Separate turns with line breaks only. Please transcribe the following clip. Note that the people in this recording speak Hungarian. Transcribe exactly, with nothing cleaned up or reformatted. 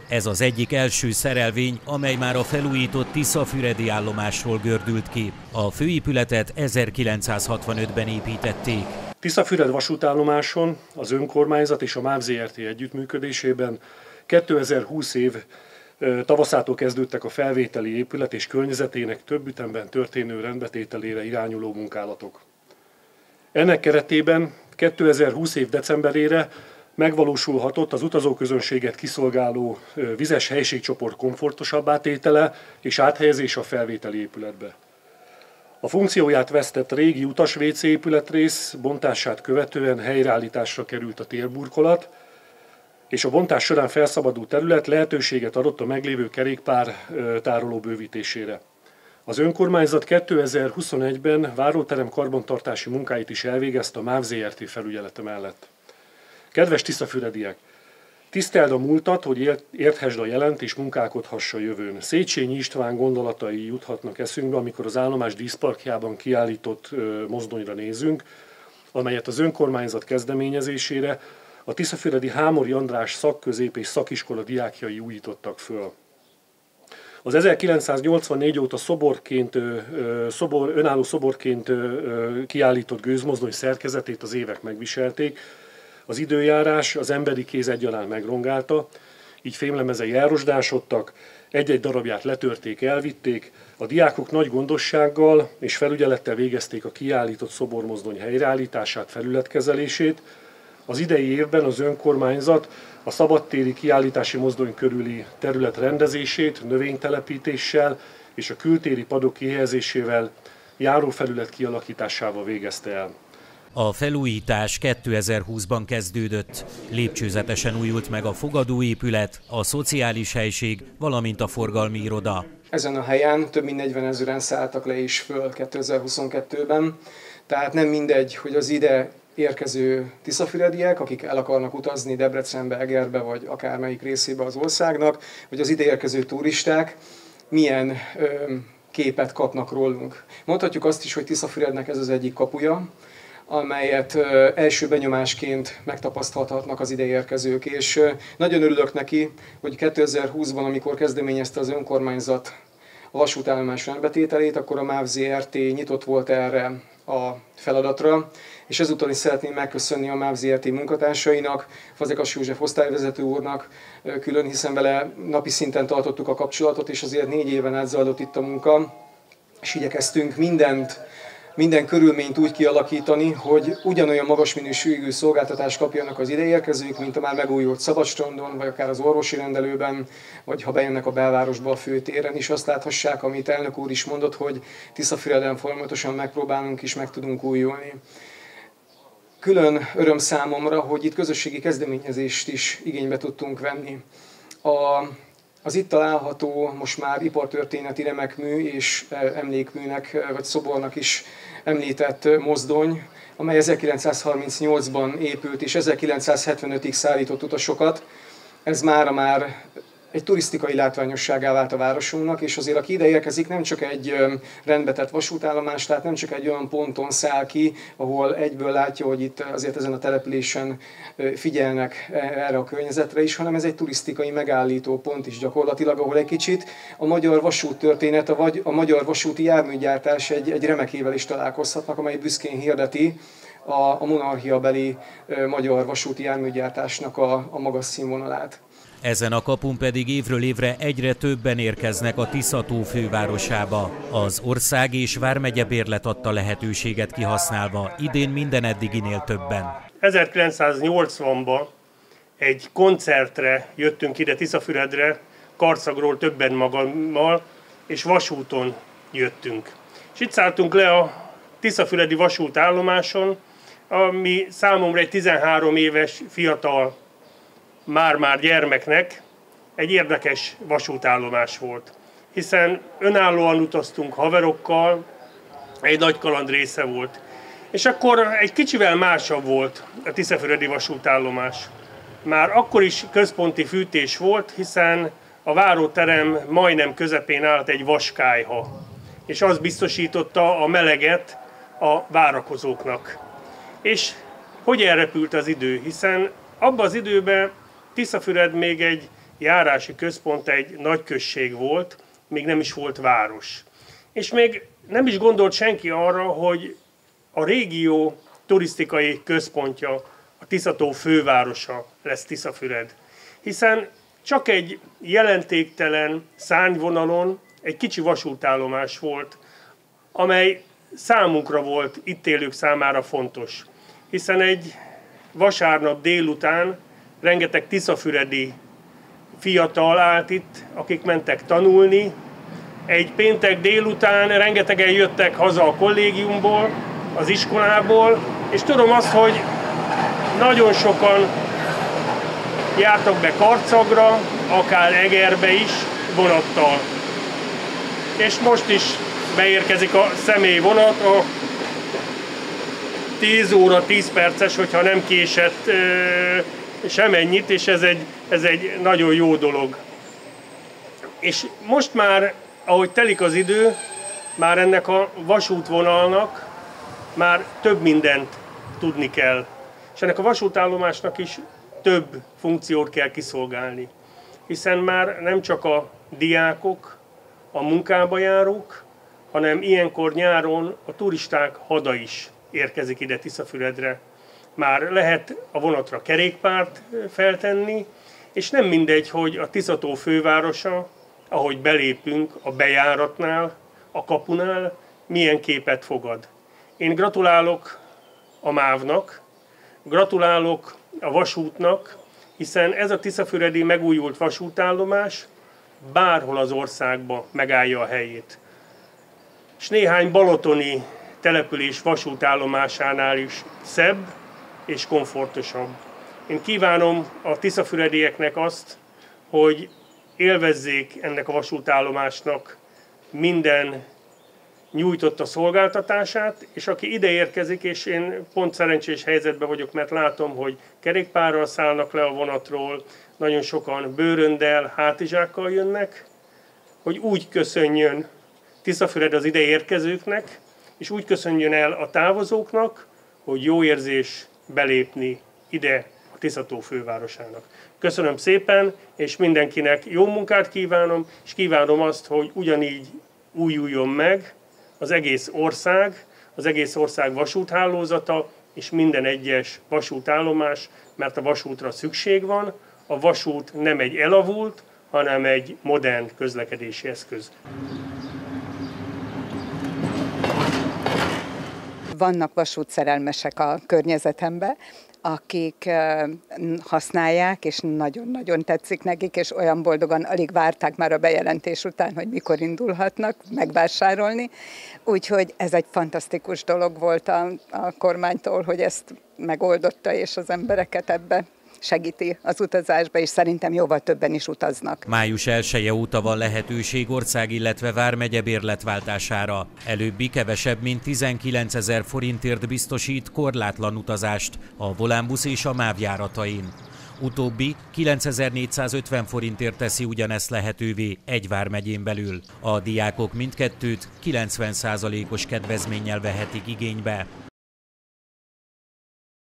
Ez az egyik első szerelvény, amely már a felújított tiszafüredi állomásról gördült ki. A főépületet ezerkilencszázhatvanötben építették.
Tiszafüred vasútállomáson az önkormányzat és a MÁV Zrt. Együttműködésében kétezer-húsz év tavaszától kezdődtek a felvételi épület és környezetének több ütemben történő rendbetételére irányuló munkálatok. Ennek keretében kétezer-húsz év decemberére megvalósulhatott az utazóközönséget kiszolgáló vizes helységcsoport komfortosabbá tétele és áthelyezés a felvételi épületbe. A funkcióját vesztett régi utas vé cé épületrész bontását követően helyreállításra került a térburkolat, és a bontás során felszabadult terület lehetőséget adott a meglévő kerékpár tároló bővítésére. Az önkormányzat kétezer-huszonegyben váróterem karbantartási munkáit is elvégezte a MÁV Zrt. Felügyelete mellett. Kedves tiszafürediek! Tiszteld a múltat, hogy érthesd a jelent és munkálkodhass a jövőn. Széchenyi István gondolatai juthatnak eszünkbe, amikor az állomás díszparkjában kiállított mozdonyra nézünk, amelyet az önkormányzat kezdeményezésére a tiszafüredi Hámori András szakközép és szakiskola diákjai újítottak föl. Az ezerkilencszáznyolcvannégy óta szoborként, szobor, önálló szoborként kiállított gőzmozdony szerkezetét az évek megviselték. Az időjárás az emberi kéz egyaránt megrongálta, így fémlemezei elrosdásodtak, egy-egy darabját letörték, elvitték, a diákok nagy gondossággal és felügyelettel végezték a kiállított szobormozdony helyreállítását, felületkezelését. Az idei évben az önkormányzat a szabadtéri kiállítási mozdony körüli terület rendezését, növénytelepítéssel és a kültéri padok kihelyezésével, járófelület kialakításával végezte el.
A felújítás kétezer-húszban kezdődött. Lépcsőzetesen újult meg a fogadóépület, a szociális helység, valamint a forgalmi iroda.
Ezen a helyen több mint negyvenezren szálltak le is föl kétezer-huszonkettőben, tehát nem mindegy, hogy az ide érkező tiszafürediek, akik el akarnak utazni Debrecenbe, Egerbe vagy akármelyik részébe az országnak, vagy az ide érkező turisták milyen ö, képet kapnak rólunk. Mondhatjuk azt is, hogy Tiszafürednek ez az egyik kapuja, amelyet ö, első benyomásként megtapasztalhatnak az ide érkezők. És ö, nagyon örülök neki, hogy kétezer-húszban, amikor kezdeményezte az önkormányzat a vasútállomás rendbetételét, akkor a MÁV Zrt. Nyitott volt erre a feladatra, és ezúttal is szeretném megköszönni a MÁV Zrt. Munkatársainak, Fazekas József osztályvezető úrnak külön, hiszen vele napi szinten tartottuk a kapcsolatot, és azért négy éven át zajlott itt a munka, és igyekeztünk mindent, minden körülményt úgy kialakítani, hogy ugyanolyan magas minőségű szolgáltatást kapjanak az ideérkezők, mint a már megújult Szabadstrandon, vagy akár az orvosi rendelőben, vagy ha bejönnek a belvárosba a főtéren is, azt láthassák, amit elnök úr is mondott, hogy Tiszafüreden folyamatosan megpróbálunk és meg tudunk újulni. Külön öröm számomra, hogy itt közösségi kezdeményezést is igénybe tudtunk venni. A, az itt található, most már ipartörténeti remekmű és emlékműnek vagy szobornak is említett mozdony, amely ezerkilencszázharmincnyolcban épült és ezerkilencszázhetvenötig szállított utasokat. Ez mára már egy turisztikai látványosságá vált a városunknak, és azért aki ide érkezik, nem csak egy rendbetett vasútállomás, tehát nem csak egy olyan ponton száll ki, ahol egyből látja, hogy itt azért ezen a településen figyelnek erre a környezetre is, hanem ez egy turisztikai megállító pont is gyakorlatilag, ahol egy kicsit a magyar vasúttörténet, vagy a magyar vasúti járműgyártás egy, egy remekével is találkozhatnak, amely büszkén hirdeti a, a monarchiabeli magyar vasúti járműgyártásnak a, a magas színvonalát.
Ezen a kapun pedig évről évre egyre többen érkeznek a Tisza-tó fővárosába. Az ország és vármegye bérlet adta lehetőséget kihasználva, idén minden eddiginél többen.
ezerkilencszáznyolcvanban egy koncertre jöttünk ide Tiszafüredre, Karcagról többen magammal, és vasúton jöttünk. És itt szálltunk le a tiszafüredi vasútállomáson, ami számomra egy tizenhárom éves fiatal már-már gyermeknek egy érdekes vasútállomás volt. Hiszen önállóan utaztunk haverokkal, egy nagy kaland része volt. És akkor egy kicsivel másabb volt a tiszafüredi vasútállomás. Már akkor is központi fűtés volt, hiszen a váróterem majdnem közepén állt egy vaskályha. És az biztosította a meleget a várakozóknak. És hogy elrepült az idő, hiszen abban az időben Tiszafüred még egy járási központ egy nagyközség volt, még nem is volt város. És még nem is gondolt senki arra, hogy a régió turisztikai központja, a Tiszató fővárosa lesz Tiszafüred. Hiszen csak egy jelentéktelen szárnyvonalon egy kicsi vasútállomás volt, amely számunkra volt, itt élők számára fontos. Hiszen egy vasárnap délután rengeteg tiszafüredi fiatal állt itt, akik mentek tanulni. Egy péntek délután rengetegen jöttek haza a kollégiumból, az iskolából, és tudom azt, hogy nagyon sokan jártak be Karcagra, akár Egerbe is vonattal. És most is beérkezik a személyvonat, a tíz óra tíz perces, hogyha nem késett semennyit, és ez egy, ez egy nagyon jó dolog. És most már, ahogy telik az idő, már ennek a vasútvonalnak már több mindent tudni kell. És ennek a vasútállomásnak is több funkciót kell kiszolgálni. Hiszen már nem csak a diákok, a munkába járók, hanem ilyenkor nyáron a turisták hada is érkezik ide Tiszafüredre. Már lehet a vonatra kerékpárt feltenni, és nem mindegy, hogy a Tiszató fővárosa, ahogy belépünk a bejáratnál, a kapunál, milyen képet fogad. Én gratulálok a mávnak, gratulálok a vasútnak, hiszen ez a tiszafüredi megújult vasútállomás bárhol az országban megállja a helyét. És néhány balatoni település vasútállomásánál is szebb és komfortosabb. Én kívánom a tiszafüredieknek azt, hogy élvezzék ennek a vasútállomásnak minden nyújtott a szolgáltatását, és aki ide érkezik, és én pont szerencsés helyzetben vagyok, mert látom, hogy kerékpárral szállnak le a vonatról, nagyon sokan bőröndel, hátizsákkal jönnek, hogy úgy köszönjön Tiszafüred az ide érkezőknek, és úgy köszönjön el a távozóknak, hogy jó érzés belépni ide a Tiszató fővárosának. Köszönöm szépen, és mindenkinek jó munkát kívánom, és kívánom azt, hogy ugyanígy újuljon meg az egész ország, az egész ország vasúthálózata, és minden egyes vasútállomás, mert a vasútra szükség van. A vasút nem egy elavult, hanem egy modern közlekedési eszköz.
Vannak vasútszerelmesek a környezetemben, akik használják, és nagyon-nagyon tetszik nekik, és olyan boldogan alig várták már a bejelentés után, hogy mikor indulhatnak megvásárolni. Úgyhogy ez egy fantasztikus dolog volt a, a kormánytól, hogy ezt megoldotta, és az embereket ebbe segíti az utazásba, és szerintem jóval többen is utaznak.
május elseje óta van lehetőség ország, illetve vármegye bérletváltására. Előbbi kevesebb, mint tizenkilencezer forintért biztosít korlátlan utazást a Volánbusz és a MÁV járatain. Utóbbi kilencezer-négyszázötven forintért teszi ugyanezt lehetővé egy vármegyén belül. A diákok mindkettőt kilencven százalékos kedvezménnyel vehetik igénybe.